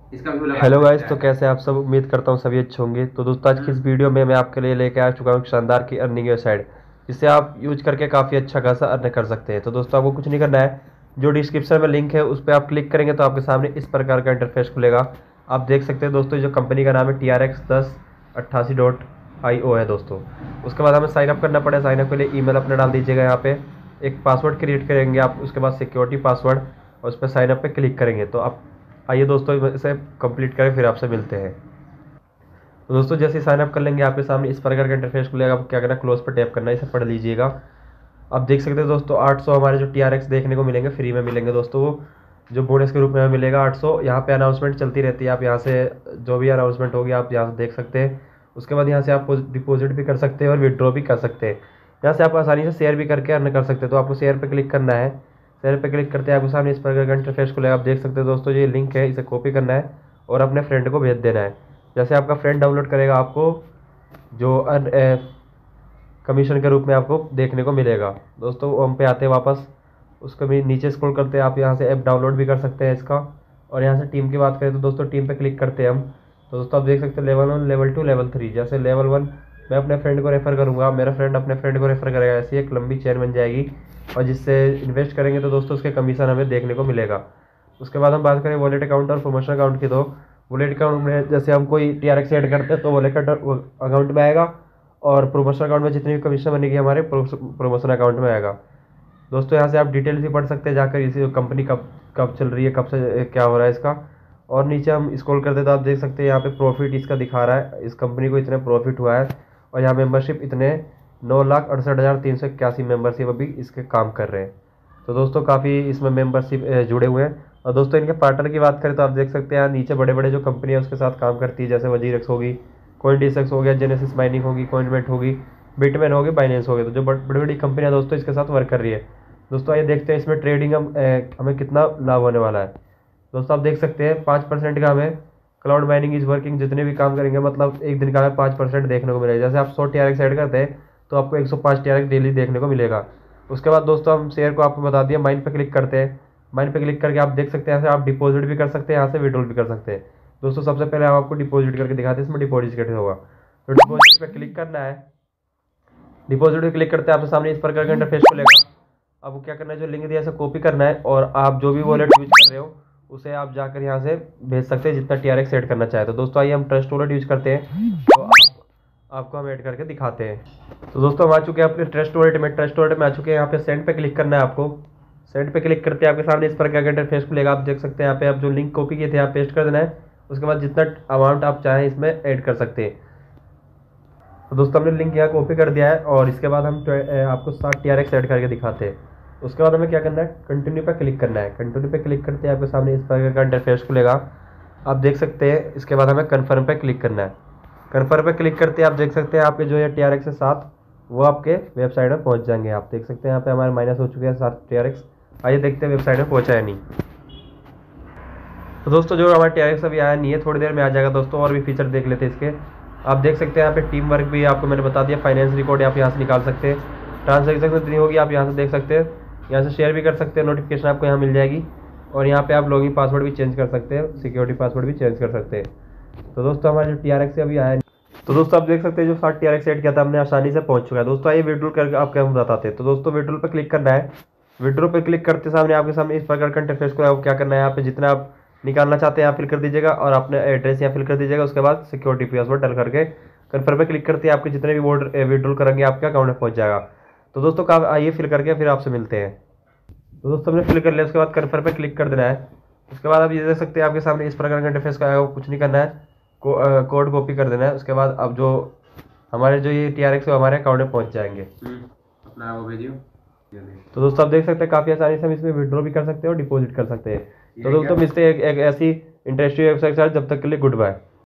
इसका व्यू लगा हेलो सकते गाइस, तो हैं। कैसे आप सब। उम्मीद करता हूँ सभी अच्छे होंगे। तो दोस्तों आज की इस वीडियो में मैं आपके लिए लेके आ चुका हूँ शानदार की अर्निंग वेबसाइट, जिससे आप यूज करके काफ़ी अच्छा खासा अर्न कर सकते हैं। तो दोस्तों आपको कुछ नहीं करना है, जो डिस्क्रिप्शन में लिंक है उस पर आप क्लिक करेंगे तो आपके सामने इस प्रकार का इंटरफेस खुलेगा। आप देख सकते हैं दोस्तों, जो कंपनी का नाम है TRX1088.io है दोस्तों। उसके बाद हमें साइनअप करना पड़ेगा। साइनअप के लिए ईमेल अपना डाल दीजिएगा। यहाँ पे एक पासवर्ड क्रिएट करेंगे आप, उसके बाद सिक्योरिटी पासवर्ड, और उस पर साइनअप पे क्लिक करेंगे तो आप आइए दोस्तों इसे कंप्लीट करें, फिर आपसे मिलते हैं। तो दोस्तों जैसे ही साइन अप कर लेंगे आपके सामने इस प्रकार का इंटरफेस खुलेगा। आपको क्या करना है, क्लोज पर टैप करना है, इसे पढ़ लीजिएगा। आप देख सकते हैं दोस्तों 800 हमारे जो TRX देखने को मिलेंगे, फ्री में मिलेंगे दोस्तों। वो जो बोनस के रूप में हमें मिलेगा 800। यहाँ पे अनाउंसमेंट चलती रहती है, आप यहाँ से जो भी अनाउंसमेंट होगी आप यहाँ से देख सकते हैं। उसके बाद यहाँ से आप डिपॉजिट भी कर सकते हैं और विड्रॉ भी कर सकते हैं। यहाँ से आप आसानी से शेयर भी करके अर्न कर सकते हैं। तो आपको शेयर पर क्लिक करना है। शेयर पर क्लिक करते हैं आपके सामने इस प्रकार का इंटरफेस खुलेगा। आप देख सकते हैं दोस्तों, ये लिंक है, इसे कॉपी करना है और अपने फ्रेंड को भेज देना है। जैसे आपका फ्रेंड डाउनलोड करेगा, आपको जो कमीशन के रूप में आपको देखने को मिलेगा। दोस्तों हम पे आते हैं वापस, उसको भी नीचे स्क्रॉल करते हैं। आप यहाँ से ऐप डाउनलोड भी कर सकते हैं इसका। और यहाँ से टीम की बात करें तो दोस्तों टीम पे क्लिक करते हैं हम। तो दोस्तों आप देख सकते हैं लेवल 1, लेवल 2, लेवल 3। जैसे लेवल 1 मैं अपने फ्रेंड को रेफ़र करूँगा, मेरा फ्रेंड अपने फ्रेंड को रेफ़र करेगा, ऐसी एक लंबी चेन बन जाएगी। और जिससे इन्वेस्ट करेंगे तो दोस्तों उसके कमीशन हमें देखने को मिलेगा। उसके बाद हम बात करें वॉलेट अकाउंट और प्रमोशन अकाउंट की। तो वॉलेट अकाउंट में जैसे हम कोई TRX ऐड करते हैं तो वॉलेट अकाउंट में आएगा, और प्रमोशन अकाउंट में जितनी भी कमीशन बनेगी हमारे प्रमोशन अकाउंट में आएगा। दोस्तों यहाँ से आप डिटेल्स भी पढ़ सकते हैं जाकर, इसी कंपनी कब कब चल रही है, कब से क्या हो रहा है इसका। और नीचे हम स्क्रॉल करते हैं तो आप देख सकते हैं यहाँ पे प्रॉफिट इसका दिखा रहा है, इस कंपनी को इतने प्रॉफिट हुआ है। और यहाँ मेंबरशिप इतने 9,68,381 मेंबरशिप अभी इसके काम कर रहे हैं। तो दोस्तों काफ़ी इसमें मेंबरशिप जुड़े हुए हैं। और दोस्तों इनके पार्टनर की बात करें तो आप देख सकते हैं यहाँ नीचे बड़े बड़े जो कंपनी है उसके साथ काम करती है, जैसे वजीरक्स होगी, CoinDesk हो गया, जेनेसिस माइनिंग होगी, कॉइनबेट होगी, बिटमेन होगी, बाइनेंस होगी। तो जो बड़ी बड़ी कंपनियां दोस्तों इसके साथ वर्क कर रही है। दोस्तों आइए देखते हैं इसमें ट्रेडिंग हमें कितना लाभ होने वाला है। दोस्तों आप देख सकते हैं 5% का हमें क्लाउड माइनिंग इज वर्किंग, जितने भी काम करेंगे मतलब एक दिन का हमें 5% देखने को मिलेगा। जैसे आप 100 TRX ऐड करते हैं तो आपको 105 TRX डेली देखने को मिलेगा। उसके बाद दोस्तों हम शेयर को आपको बता दिया, माइन पे क्लिक करते हैं। माइन पे क्लिक करके आप देख सकते हैं यहाँ से आप डिपॉजिट भी कर सकते हैं, यहाँ से विड्रॉल भी कर सकते हैं। दोस्तों सबसे पहले हम आपको डिपॉजिट करके दिखाते हैं, इसमें डिपॉजिट कैसे होगा। तो डिपॉजिट पे क्लिक करना है। डिपॉजिट पे क्लिक करते हैं आपके सामने इस प्रकार का इंटरफेस खुलेगा। आपको क्या करना है, जो लिंक दिया है कॉपी करना है, और आप जो भी वॉलेट यूज कर रहे हो उसे आप जाकर यहाँ से भेज सकते हैं जितना TRX ऐड करना चाहे। तो दोस्तों आइए हम ट्रस्ट वॉलेट यूज करते हैं, तो आपको हम ऐड करके दिखाते हैं। तो दोस्तों हम आ चुके हैं अपने ट्रस्ट वॉलेट में। ट्रस्ट वॉलेट में आ चुके हैं, यहाँ पे सेंड पे क्लिक करना है आपको। सेंड पे क्लिक करते हैं आपके सामने इस प्रकार का इंटरफेस खुलेगा। आप देख सकते हैं यहाँ पे आप जो लिंक कॉपी किए थे आप पेस्ट कर देना है। उसके बाद जितना अमाउंट आप चाहें इसमें ऐड कर सकते हैं। तो दोस्तों हमने लिंक यहाँ कॉपी कर दिया है, और इसके बाद हम आपको 7 TRX ऐड करके दिखाते हैं। उसके बाद हमें क्या करना है, कंटिन्यू पे क्लिक करना है। कंटिन्यू पे क्लिक करते हैं आपके सामने इस प्रकार का इंटरफेस खुलेगा। आप देख सकते हैं इसके बाद हमें कन्फर्म पे क्लिक करना है। कन्फर्म पे क्लिक करते हैं आप देख सकते हैं आपके जो ये TRX है 7, वो आपके वेबसाइट में पहुँच जाएंगे। आप देख सकते हैं यहाँ पे हमारे माइनस हो चुके हैं 7 TRX। आइए देखते हैं वेबसाइट में पहुँचा है नहीं। तो दोस्तों जो हमारा TRX अभी आया नहीं है, थोड़ी देर में आ जाएगा दोस्तों। और भी फीचर देख लेते हैं इसके। आप देख सकते हैं यहाँ पे टीम वर्क भी आपको मैंने बता दिया। फाइनेंस रिकॉर्ड आप यहाँ से निकाल सकते हैं। ट्रांजेक्शन कितनी होगी आप यहाँ से देख सकते हैं। यहाँ से शेयर भी कर सकते हैं, नोटिफिकेशन आपको यहाँ मिल जाएगी। और यहाँ पे आप लॉगिन पासवर्ड भी चेंज कर सकते हैं, सिक्योरिटी पासवर्ड भी चेंज कर सकते हैं। तो दोस्तों हमारा जो TRX है अभी आया नहीं। तो दोस्तों आप देख सकते हैं जो 7 TRX ऐड किया था हमने आसानी से पहुँच चुका है। दोस्तों आइए विड्रॉल करके आपको हम बताते हैं। तो दोस्तों विड्रॉल पर क्लिक करना है। विड्रॉ पे क्लिक करते सामने आपके सामने इस प्रकार का इंटरफेस को आपको क्या करना है, यहाँ पे जितना आप निकालना चाहते हैं यहाँ फिल कर दीजिएगा, और अपने एड्रेस यहाँ फिल कर दीजिएगा। उसके बाद सिक्योरिटी पासवर्ड डाल करके कन्फर्म पे क्लिक करते हैं आपके जितने भी विड्रॉल करेंगे आपके अकाउंट में पहुँच जाएगा। तो दोस्तों का आइए फिल करके फिर आपसे मिलते हैं। तो दोस्तों हमने फिल कर लिया, उसके बाद कन्फर्म पे क्लिक कर देना है। उसके बाद आप ये देख सकते हैं आपके सामने इस प्रकार का इंटरफेस का आएगा। कुछ नहीं करना है, कोड कॉपी कर देना है। उसके बाद अब जो हमारे जो ये TRX है वो हमारे अकाउंट में पहुँच जाएंगे। अपना वो भेजियो। तो दोस्तों आप देख सकते हैं काफ़ी आसानी से हम इसमें विड्रॉ भी कर सकते हैं और डिपॉजिट कर सकते हैं। तो ये क्या दोस्तों मिलते हैं एक ऐसी इंटरेस्टिंग वेबसाइट के साथ, जब तक के लिए गुड बाय।